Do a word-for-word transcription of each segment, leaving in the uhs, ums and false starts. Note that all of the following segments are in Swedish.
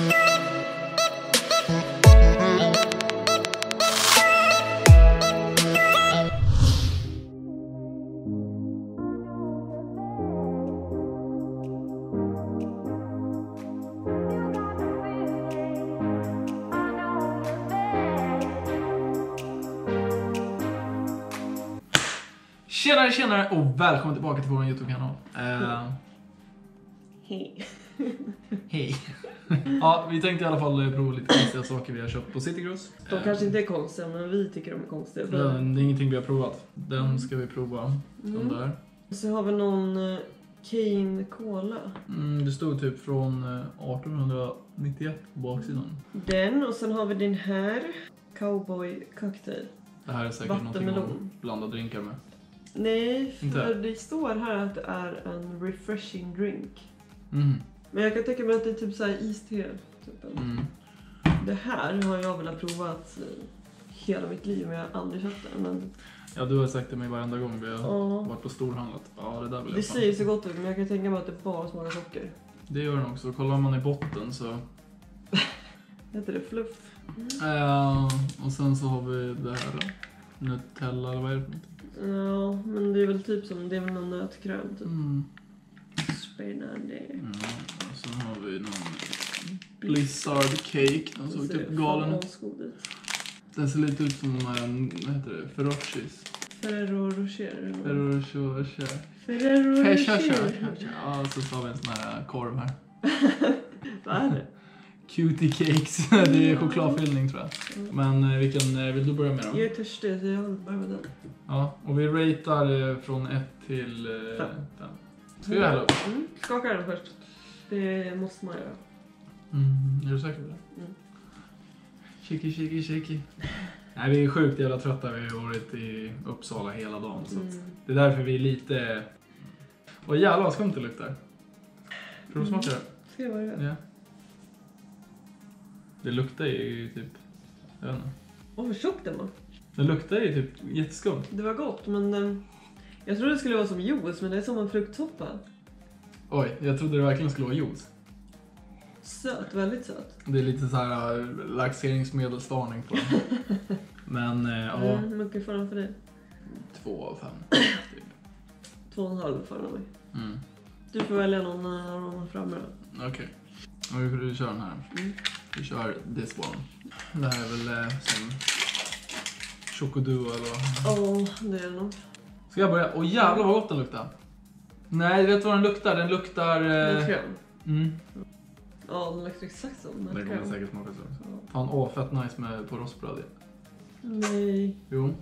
Tjenare, tjenare och välkommen tillbaka till vår YouTube-kanal. Uh... Hej. Hej. Ja, vi tänkte i alla fall prova lite konstiga saker vi har köpt på Citygross. De uh... kanske inte är konstiga, men vi tycker de är konstiga. Ja, det är ingenting vi har provat. Den ska vi prova. Mm. Den där. Så har vi någon uh, Cane Cola. Mm, det stod typ från uh, arton nittioett på baksidan. Den, och sen har vi den här. Cowboy Cocktail. Det här är säkert någonting att blanda drinkar med. Nej, för inte. Det står här att det är en refreshing drink. Mm. Men jag kan tänka mig att det är typ såhär iste. Typ. Mm. Det här har jag velat prova att, uh, hela mitt liv, men jag har aldrig köpt det. Men... Ja, du har sagt det mig varenda gång vi har uh. varit på storhandlat. Ja, det där vill jag Det ser så gott ut, men jag kan tänka mig att det bara smakar socker. Det gör den också. Kollar man i botten så... Heter det fluff? Mm. Uh, och sen så har vi det här då. Nutella, eller vad är det för någonting? Ja, men det är väl typ som, det är väl någon nötkräm typ. Mm. Spännande. Ja, och sen har vi någon Blizzard cake. Den såg typ galen ut. Den ser lite ut som de här, vad heter det? Ferrochis. Ferrero Rocher. Ferrero Rocher. Ferrero Rocher. Ja, så har vi en sån här korv här. Vad är det? Cutie cakes. Det är chokladfyllning tror jag. Men vilken vill du börja med då? Jag är törstig så jag vill börja med den. Ja, och vi ratear från ett till fem. Ska vi göra det? Mm. Skaka den först. Det måste man göra. Mm, är du säker på det? Mm. Shaky, shaky, shaky. Nej, vi är sjukt jävla trötta. Vi har varit i Uppsala hela dagen. Så mm. det är därför vi är lite... Och jävlar vad skumt det luktar. Provsmakar det? Mm. Se vad det är. Ja. Det luktar ju typ... Jag vet inte. Åh, vad tjock den var. Det luktar ju typ jätteskumt. Det var gott, men... Um, jag trodde det skulle vara som juice, men det är som en fruktsoppa. Oj, jag trodde det verkligen skulle vara juice. Söt, väldigt söt. Det är lite så här laxeringsmedelsvarning på den. Men, uh, ja... Mm, hur mycket får den för dig? Två av fem, typ. Två och en halv får den av mig. Mm. Du får välja någon av dem framme då. Okej. Okay. Vi, vi kör den här. Mm. Vi kör this one. Det här är väl eh, som chocoduo eller vad? Ja, oh, det är det nog. Ska jag börja? Åh jävlar vad gott den luktar. Nej, vet du vad den luktar? Den luktar... Eh... Kräm. Mm. Ja, den luktar exakt som. Det kommer säkert smaka så. Ja. Fan, åh, fett nice med på rostbröd. Nej. Jo.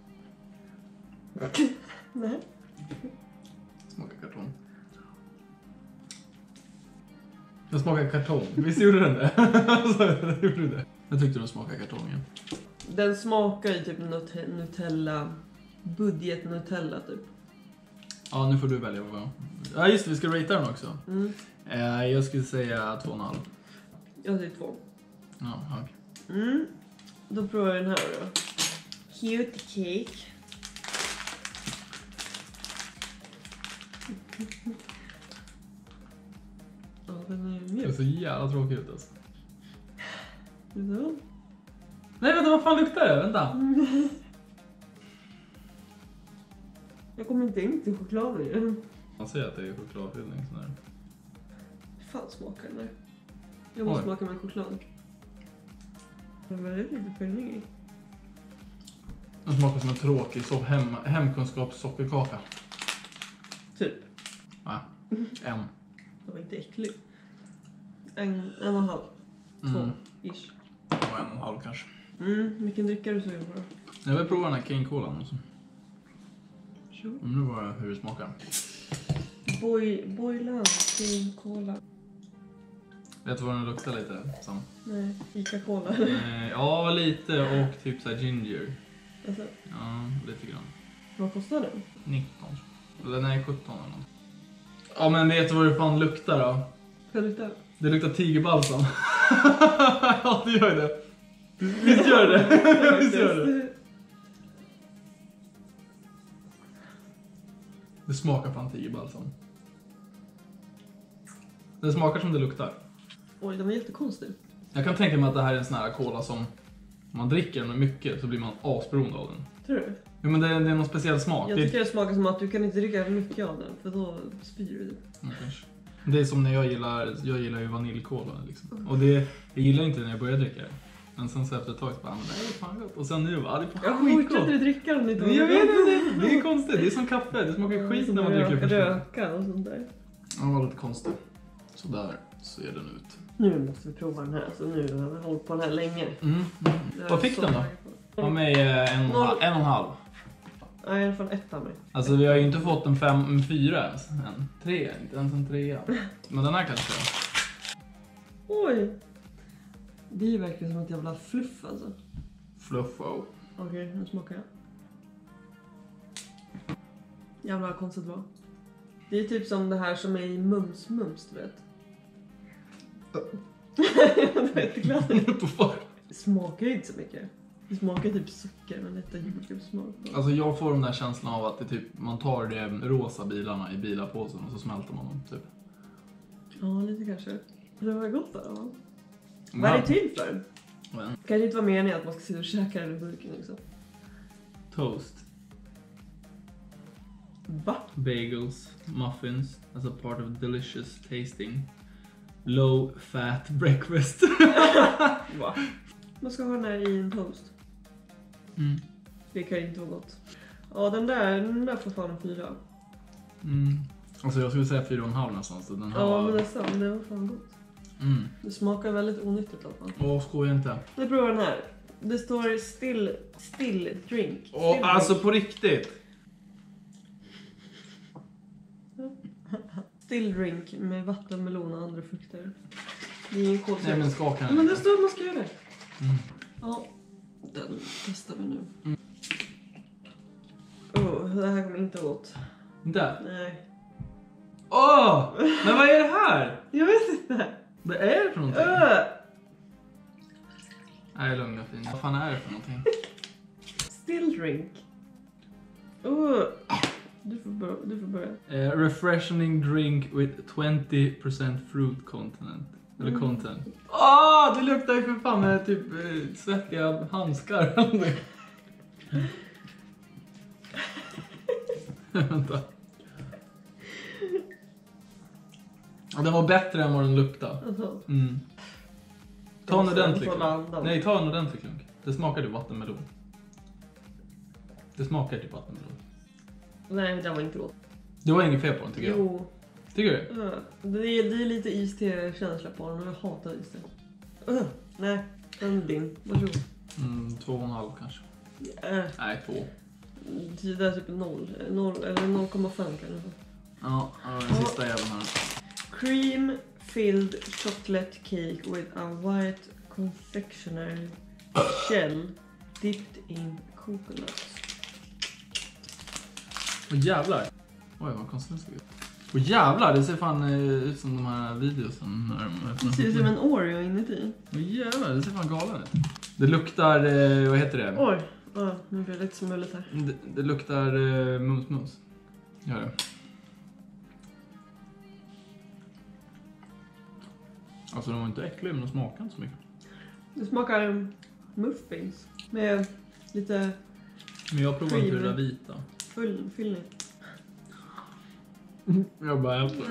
Nej. Smakar kartong. Den smakar kartong. Visst gjorde den det? Alltså, jag gjorde det. Jag tyckte den smakar kartongen. Den smakar ju typ nut- Nutella. Budget Nutella typ. Ja, nu får du välja vad. Ja just det, vi ska ratea den också. Mm. Eh, jag skulle säga två och en halv. Jag säger två. Ja, okej. Okay. Mm. Då provar jag den här då. Cute cake. Ja, den är mjuk. Det är så jävla tråkig ut alltså. Så. Nej, vänta, vad fan luktar det? Vänta. Mm. Jag kommer inte in till chokladen ju. Man säger att det är chokladfyllning sån här. Fan smakar den där. Jag måste Oj. smaka med choklad. Det var lite fyllning i. Den smakar som en tråkig så hem, hemkunskapssockerkaka. Typ. Ja, en. Det var inte äckligt. En, en och en halv. Två, mm. ish. Och en och en halv kanske. Mm, vilken dricka du sugen på då? Jag vill prova den här Cane Cola också. Sure. Mm, nu var det hur det smakar. Boy, Boyland Cane Cola. Vet du vad den luktar lite som? Nej, Ica Cola. eh, ja, lite och typ så här ginger. Alltså. Ja, lite grann. Vad kostar den? nitton. Eller nej, sjutton eller något. Ja, men vet du vad det fan luktar då? Vad luktar? Det luktar tigerbalsam. Ja, det gör det. Visst gör det? Visst gör det? Det smakar fan tigerbalsam. Det smakar som det luktar. Oj, den var jättekonstig. Jag kan tänka mig att det här är en sån här cola som... Om man dricker den mycket så blir man asberoende av den. Tror du? Ja, men det är, det är någon speciell smak. Jag det... tycker det smakar som att du kan inte dricka mycket av den. För då spyr du. Ja, kanske. Det är som när jag gillar... Jag gillar ju vaniljkola liksom. Och det... Jag gillar inte när jag börjar dricka det. Men sen så efter ett tag så bara, men det är fan gott. Och sen nu bara, det är fan Jag skitgott. fortsätter att dricka den lite. Jag vet inte, det är konstigt. Det är som kaffe. Det smakar skit när man dricker det först. Röka och sånt där. Ja, det var lite konstigt. Så där ser den ut. Nu måste vi prova den här. Så nu har vi hållit på den här länge. Mm. Mm. Vad fick den då? Av mig en, en och en halv. Nej, i alla fall ett av mig. Alltså vi har ju inte fått en fem, en fyra ens. En tre, inte ens en trea. Men den här kanske. Oj. Det är verkligen som ett jävla fluff alltså. Fluffo. Okej, okay, nu smakar jag. Jävla konstigt va? Det är typ som det här som är i mums mums, du vet. Det var jätteklasigt. Det smakar ju inte så mycket. Det smakar typ socker, men detta är jordgubbssmak. Alltså jag får den där känslan av att det typ, man tar de rosa bilarna i bilapåsen och så smälter man dem typ. Ja, lite kanske. Det var gott då, va? Vad är det till för? Men. Kan det inte vara meningen att man ska sitta och käka den i burken liksom? Toast. Va? Bagels, muffins as a part of delicious tasting low fat breakfast. Va? Man ska ha den här i en toast. Mm. Det kan inte vara gott. Ja, den där, den där får fan en fyra. Mm. Alltså jag skulle säga fyra och en halv nästan. Så den här Ja, var... men nästan. Det var fan gott. Mm. Det smakar väldigt onyttigt i alla fall. Åh, skoja inte. Vi provar den här. Det står still, still drink. Still Åh, drink. alltså på riktigt. Still drink med vattenmelon och andra frukter. Det är ingen kolsyra. Nej men skaka den. Men det står att man ska göra det. Mm. Ja, den testar vi nu. Mm. Oh, det här kommer inte gott. Där. Nej. Åh! Men vad är det här? Jag vet inte. Vad är det för någonting? Öh! Nej, lugn och fin. Vad fan är det för någonting? Still drink. Oh. Du får börja. Du får börja. Uh, refreshing drink with twenty percent fruit content. Eller Mm. content. Åh, det luktar ju för fan med typ eh, svettiga handskar. Vänta. Ja, den var bättre än vad den luktade. Alltså. Mm. Ta en ordentlig Får klunk. landa. Nej, ta en ordentlig klunk. Det smakar typ vattenmelon. Det smakar typ vattenmelon. Nej, det var inte gott. Det var inget fel på den tycker jag. Jo. Tycker du? Uh, det, är, det är lite iste-känsla på den och jag hatar iste. Uh, nej, den är din. Varsågod. Mm, två och en halv kanske. Uh, Nej, två. det är typ noll. noll eller noll komma fem kanske. Ja, den sista jäveln här. Cream filled chocolate cake with a white confectionery shell dipped in coconut. Åh jävlar. Oj, vad konstigt det ser ut. Åh jävlar, det ser fan eh, ut som de här videosen. Det ser ut som en Oreo inuti. Åh jävlar, det ser fan galen ut. Det luktar, eh, vad heter det? Oj, oh, nu blir det lite smulligt här. Det, det luktar eh, mums-mums. Gör det. Alltså de var inte äckliga men de smakar inte så mycket. Det smakar muffins med lite Men jag provar inte det där Cream. vita. full fyllning. Jag bara äter.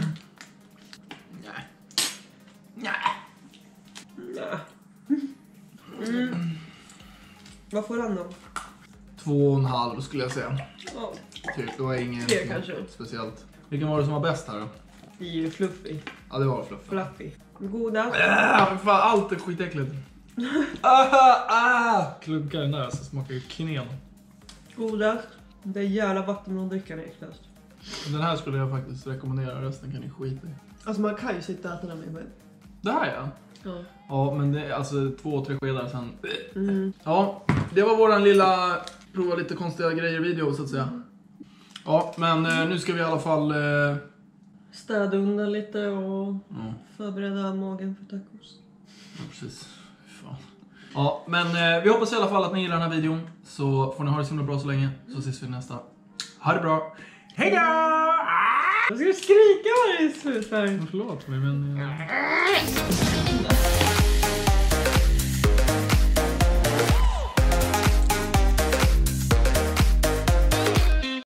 Nej. Nej. Ja. Mm. Vad får den då? Två och en halv skulle jag säga. Ja, Typ, det var inget Tre kanske. speciellt. Vilken var det som var bäst här då? det är ju fluffy. Ja, det var fluff. Fluffy. Goda. Äh, fan, allt är skitäckligt. Ah, ah. Klunkar den där så smakar ju knen. Godast. Det är jävla vattenmelondrickan är äckligast. Den här skulle jag faktiskt rekommendera, resten kan ni skita i. Alltså man kan ju sitta och äta den med mig. Det här ja. Ja. Ja, men det är alltså två, tre skedar sen. Mm. Ja, det var våran lilla prova lite konstiga grejer video så att säga. Ja, men eh, nu ska vi i alla fall... Eh... Städa undan lite och Ja, förbereda magen för tacos. ja, precis. Fan. Ja, men eh, vi hoppas i alla fall att ni gillar den här videon. Så får ni ha det så himla bra så länge. Så ses vi nästa. Ha det bra. Hej då! Jag ska skrika varje slut här. Förlåt mig, men... Eh...